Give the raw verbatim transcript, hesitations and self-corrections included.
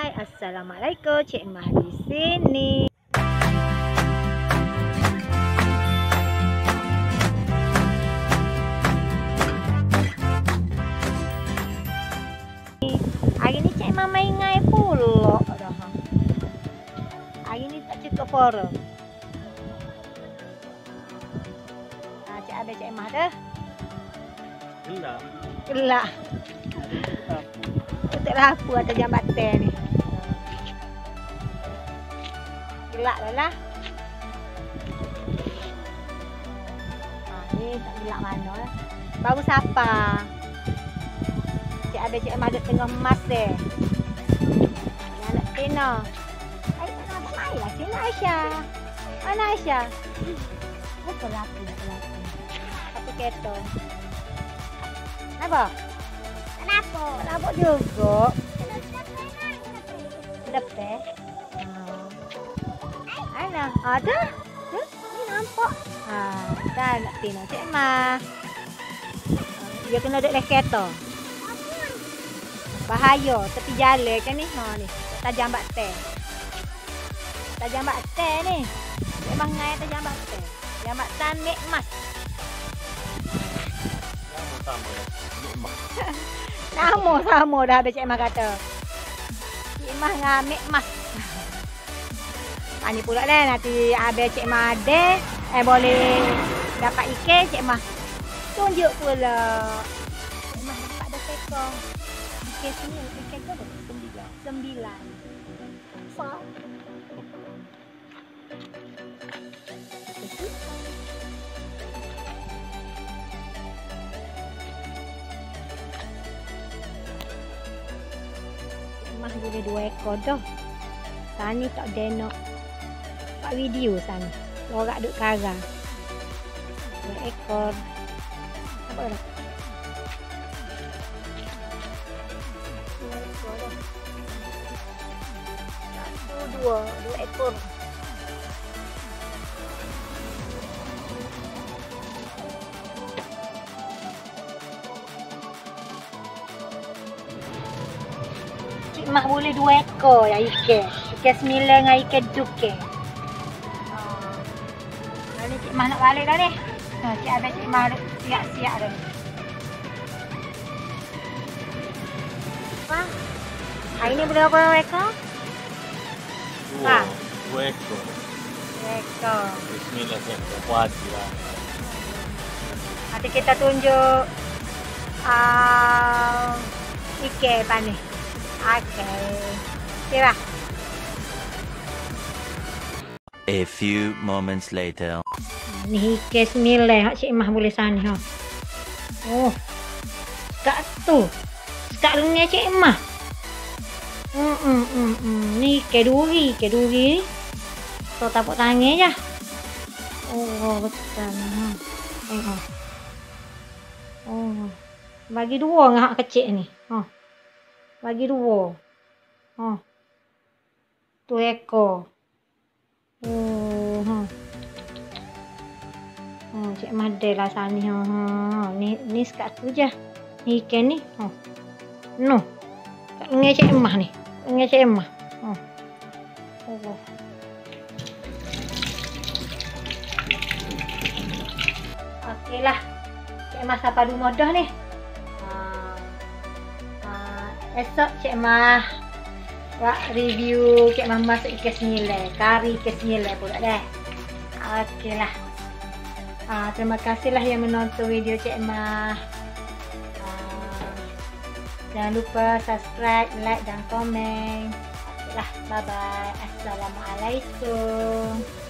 bye. Assalamualaikum, Cik Mah di sini. Hari ni Cik Mah main ngai pulak dah. Hari ni tak cukup pora. Ha, Cik ada Cik Mah dah. Gelap. Gelak. Tutup lampu atas jambatan ni. Gelak dah lah. Ha, ni tak gelak mana lah. Baru siapa? Cik ada Cik Mah ada tengah emas deh. Ni anak Tina. Ai tak nak main lah sini Aisyah. Mana Aisyah? Betul lah aku, betul lah aku. Satu kereta. Kenapa? Kenapa? Kenapa juga? Depan. Mana? Ada? Tuh, ni nampak. Ha, dah nak Tina Cik Mah. Dia kena duduk dalam kereta. Bahaya tepi jalan kan ni. Ha ni. Tajam bakte. Tajam bakte ni. Memang ngai tajam bakte. Jambatan Mek Mas. Sama dah. Nikmat. Nama sama dah habis Cik Mah kata. Cik Mah dengan Mek Mas. Ha ni pula dah nanti habis Cik Mah ada eh boleh dapat ikan Cik Mah. Tunjuk pula. Cik Mah dapat dah tekong. Ikan sini ikan ke berapa? Sembilan. Sembilan. Besar. Mah boleh dua ekor dah. Sana tak ada nak buat video sana. Lorak duk kara. Dua ekor. Apa dah? Dua ekor dah. Satu, dua. Dua ekor. Cik Mah boleh dua ekor ya ikan. Ikan sembilan dengan ikan duke. Ha. Ni Cik Mah nak balik dah ni. Ha, Cik Abang Cik Mah siap-siap dah. Apa? Hari ni berapa ekor? Dua. Ha. Dua ekor. Dua ekor. Bismillah ekor. Puas lah. Nanti kita tunjuk uh, ikan panik. Okey. Kira. A few moments later. Ni ikan sembilan hak Cik Mah boleh sana ha. Oh. Sekat tu. Sekat lengan Cik Mah. Hmm hmm hmm. hmm. Ni ikan duri, ikan duri. So tapuk tangan je. Oh, betul ha. Tengok. Oh. Bagi dua dengan hak kecil ni. Ha. Bagi dua. Ha. Tu ekor. Oh, ha. Oh, Cik Mah ada lah sana. Ha, ha. Ni ni sekat tu je. Ni ikan ni. Ha. No. Kat lengan Cik Mah ni. Lengan Cik Mah. Ha. Oh. Okeylah. Cik Mah sampai rumah dah ni. Esok Cik Mah buat review Cik Mah masak ikan sembilan. Kari ikan sembilan pula dah. Okey lah. Ha, terima kasihlah yang menonton video Cik Mah. Ha, jangan lupa subscribe, like dan komen. Okey lah. Bye bye. Assalamualaikum.